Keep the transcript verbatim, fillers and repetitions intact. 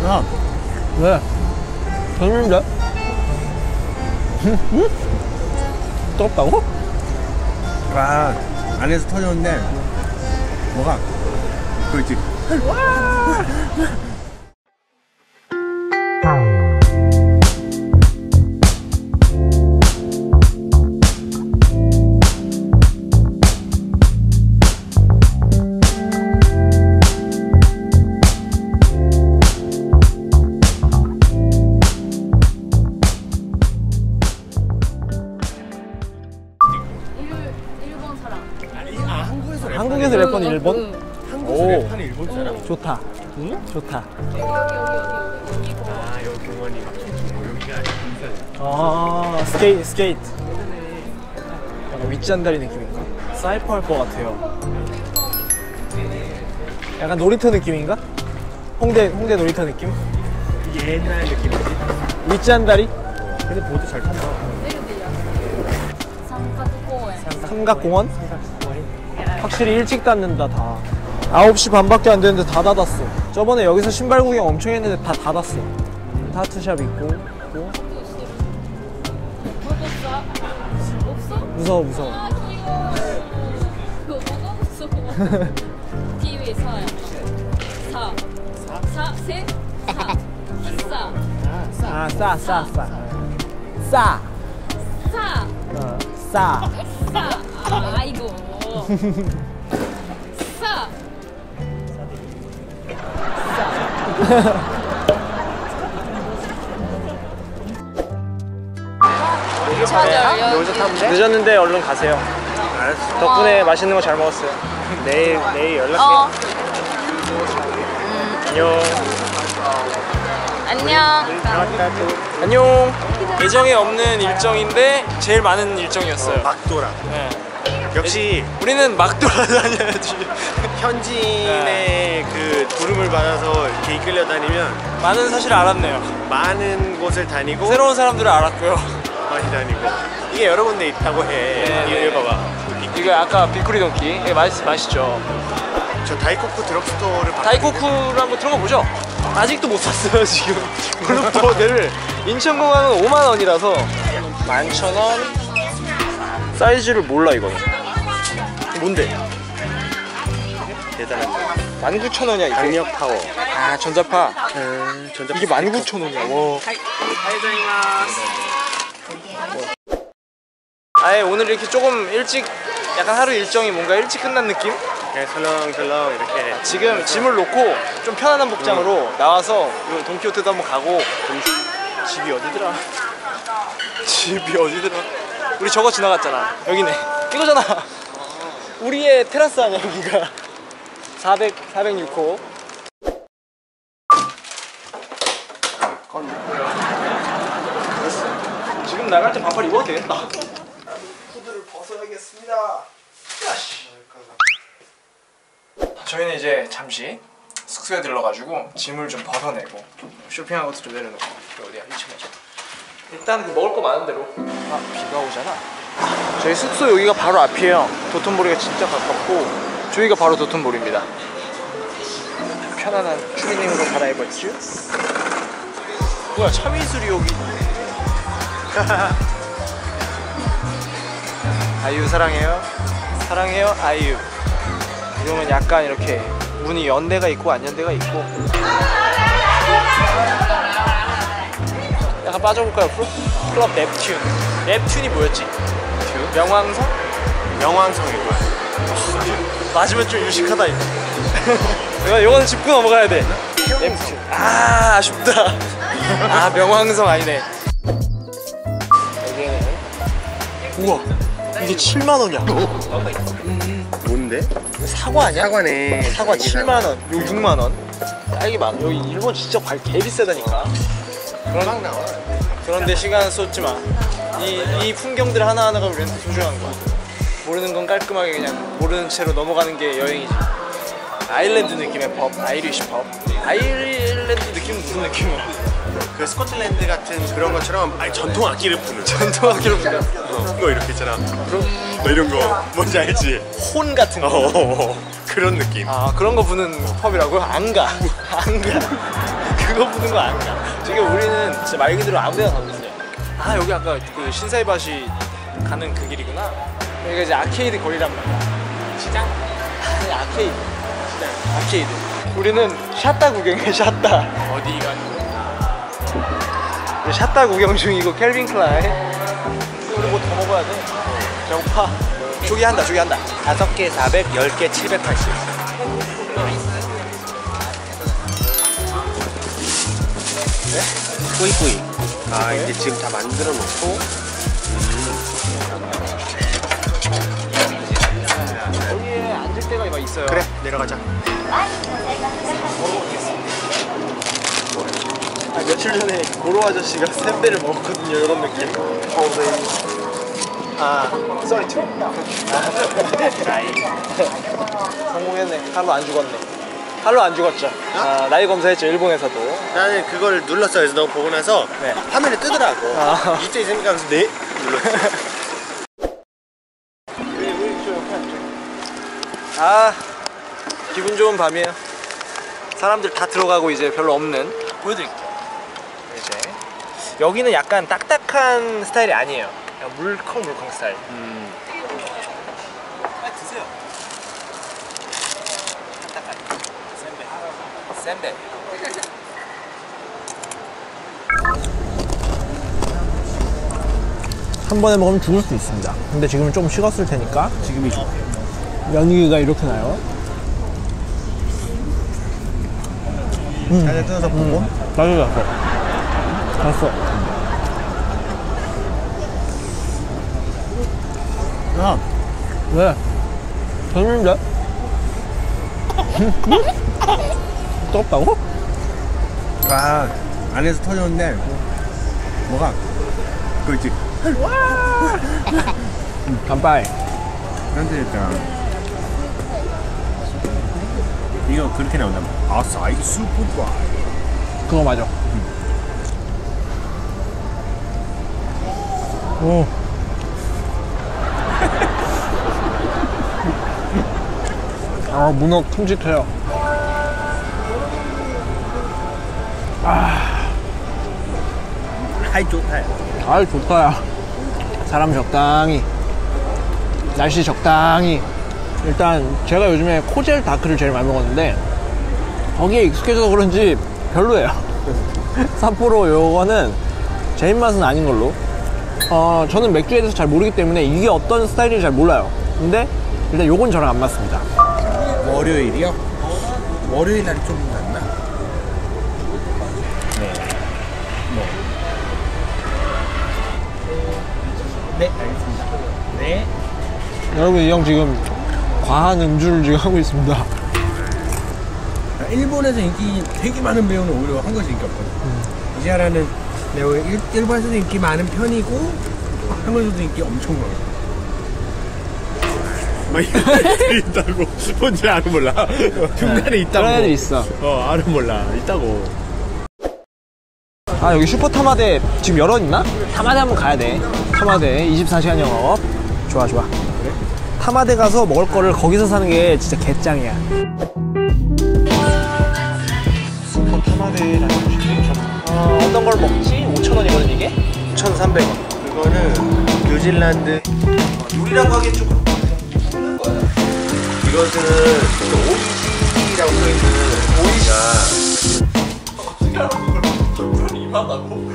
야, 왜? 별론데? 응? 응? 뜨겁다고? 아, 안에서 터졌는데 뭐가? 그렇지. 와! 한국에서 래퍼는 일본? 응. 한국에서 래퍼는 일본 사람? 좋다. 응? 좋다. 여기 여기 여기 여기 여기. 아 여기 공원이 여기가 아니라 아 스케이트 스케이트. 약간 윗잔다리 느낌인가? 사이퍼 할 것 같아요. 약간 놀이터 느낌인가? 홍대 홍대 놀이터 느낌? 이게 옛날 느낌이지? 윗잔다리? 근데 보드 잘 탄다. 삼각공원. 삼각공원? 확실히 일찍 닫는다. 다 아홉 시 반밖에 안 됐는데 다 닫았어. 저번에 여기서 신발 구경 엄청 했는데 다 닫았어. 타투샵 있고 있고. 무서워 무서워. 아 귀여워. 그거 뭐가 무서워. 티비 사요. 사. 사. 세. 사. 싸. 아 싸 싸 싸. 싸. 싸. 어 싸. 싸. 아이고. 싸. 여기서 타면 돼? 늦었는데 얼른 가세요. 알았어. 덕분에 어. 맛있는 거 잘 먹었어요. 내일 내일 연락해. 어. 음. 안녕. 안녕. 안녕. 예정에 없는 일정인데 제일 많은 일정이었어요. 어, 막도라. 네. 역시 우리는 막 돌아다녀야지. 현지인의 네. 그 부름을 받아서 이렇게 이끌려 다니면 많은 사실을 알았네요. 많은 곳을 다니고 새로운 사람들을 알았고요. 많이 다니고 이게 여러 군데 있다고 해. 네, 이거 봐봐. 이거 아까 비쿠리 돈키. 이게 맛있, 맛있죠. 저 다이코쿠 드럭스토어를 다이코쿠를 한번 들어가 보죠. 아직도 못 샀어요 지금. 블루포드를 인천공항은 오만 원이라서 만 천 원. 사이즈를 몰라 이거는. 뭔데? 대단한데. 만 구천 원이야 이게. 강력 파워. 아 전자파. 음, 전자파. 이게 만 구천 원이야. 와. 아예 오늘 이렇게 조금 일찍 약간 하루 일정이 뭔가 일찍 끝난 느낌? 네, 설렁설렁 이렇게. 지금 짐을 놓고 좀 편안한 복장으로 음. 나와서 돈키호테도 한번 가고. 집이 어디더라? 집이 어디더라? 우리 저거 지나갔잖아. 여기네. 이거잖아. 우리의 테라스 아니야 여기가. 사백, 사백육 호. 지금 나갈 때 반팔 입어도 되겠다. 후드를 벗어야겠습니다. 야씨. 저희는 이제 잠시 숙소에 들러가지고 짐을 좀 벗어내고 쇼핑한 것도 좀 내려놓고. 어디야? 이 층이죠. 일단 그 먹을 거 많은 대로. 아 비가 오잖아. 저희 숙소 여기가 바로 앞이에요. 도톤보리가 진짜 가깝고 저희가 바로 도톤보리입니다. 편안한 추리닝으로 갈아입었죠. 뭐야 참이슬이 여기. 아이유 사랑해요. 사랑해요 아이유. 이러면 약간 이렇게 문이 연대가 있고 안 연대가 있고. 약간 빠져볼까요? 옆으로? 클럽 넵튠. 넵튠이 뭐였지? neptune? 명왕성? 명왕성일 거야. 맞으면 좀 유식하다 이거. 이거 이거는 짚고 넘어가야 돼. 넵튠. 아 아쉽다. 아 명왕성 아니네. 여기는 우와 이게 칠만 원이야. 뭔데? 사과 아니야? 사과네. 사과 칠만 원. 요 육만 원. 딸기 만. 여기 일본 진짜 과일 개 비싸다니까. 그런 나와. 그런데 시간 쏟지 마. 이, 이 풍경들 하나하나가 우리한테 소중한 거야. 모르는 건 깔끔하게 그냥 모르는 채로 넘어가는 게 여행이지. 아일랜드 느낌의 펍, 아이리쉬 펍. 아일랜드 느낌은 무슨 느낌이야? 그 스코틀랜드 같은 그런 것처럼 아니, 전통 악기를 부는. 전통 악기를 부는. 어, 뭐 이렇게 있잖아. 그럼 뭐 이런 거 뭔지 알지? 혼 같은 거. 어, 어, 어. 그런 느낌. 아 그런 거 부는 펍이라고요? 안 가. 안 가. 그거 보는 거 아니야. 지금 우리는 진짜 말 그대로 아무데나 가고 있어요. 아 여기 아까 그 신사이밭이 가는 그 길이구나. 여기가 이제 아케이드 거리란 말이야. 시장? 아니 아케이드. 시장. 아케이드. 우리는 샷다 구경해 샷다. 어디 가는 거? 우리 샷다 구경 중이고 켈빈 클라인. 우리 뭐 더 먹어야 돼. 배고파. 저기 한다 저기 한다. 다섯 개 사백, 열 개 칠백팔십. 네? 꾸이꾸이. 아 이제 지금 다 만들어 놓고. 여기에 앉을 데가 막 있어요. 그래 내려가자. 아, 며칠 전에 고로 아저씨가 샌베를 먹었거든요. 이런 느낌. 어, 네. 아, 쏘리 투. 성공했네. 칼로 안 죽었네. 칼로 안 죽었죠. 아, 나이 검사했죠. 일본에서도. 나는 그걸 눌렀어. 그래서 너 보고 나서 네. 화면에 뜨더라고. 아. 이때 생각하면서 네 눌렀지. 아, 기분 좋은 밤이에요. 사람들 다 들어가고 이제 별로 없는. 보여드릴게요. 이제 여기는 약간 딱딱한 스타일이 아니에요. 그냥 물컹물컹 스타일. 음. 빨리 드세요. 딱딱한 샌베. 샌베. 한 번에 먹으면 죽을 수 있습니다. 근데 지금은 좀 식었을 테니까 지금이 좋아. 연기가 이렇게 나요. 음. 잘 뜯어서 보고. 나도 났어. 났어. 야, 왜? 재밌는데? 뜨겁다고? 아 안에서 터졌는데 뭐가? 그거 있지. 간파이. 현재니까 이거 그렇게 나온다. 아싸이 슈퍼. 그거 맞아. 오. 아, 문어 큼직해요. 하이 좋다. 아, 좋다, 야. 사람 적당히. 날씨 적당히. 일단, 제가 요즘에 코젤 다크를 제일 많이 먹었는데, 거기에 익숙해져서 그런지 별로예요. 삿포로 요거는 제 입맛은 아닌 걸로. 어, 저는 맥주에 대해서 잘 모르기 때문에 이게 어떤 스타일인지 잘 몰라요. 근데, 일단 요건 저랑 안 맞습니다. 월요일이요? 월요일 날이 좀 낫나? 네. 뭐. 네, 알겠습니다. 네. 여러분, 이 형 지금 과한 음주를 지금 하고 있습니다. 일본에서 인기 되게 많은 배우는 오히려 한국에서 인기 없거든. 음. 이시아라는 배우 일, 일본에서도 인기 많은 편이고 한국에서도 인기 엄청 많아. 막 있다고 뭔지 아는 몰라. 중간에 있다고. 그런 애들 있어. 어, 아는 몰라. 있다고. 아, 여기 슈퍼 타마데 지금 열어있나? 타마데 한번 가야 돼. 타마데 이십사 시간 영업. 좋아, 좋아. 그래? 타마데 가서 먹을 거를 거기서 사는 게 진짜 개짱이야. 슈퍼 타마데라는 곳이 어, 어떤 걸 먹지? 오천 원이거든 이게? 오천삼백 원. 그거는 뉴질랜드. 요리라고 하기엔 좀 그렇고 이것은 오이시라고 써있는 오이시가 어떻게 알아 그걸 이만하고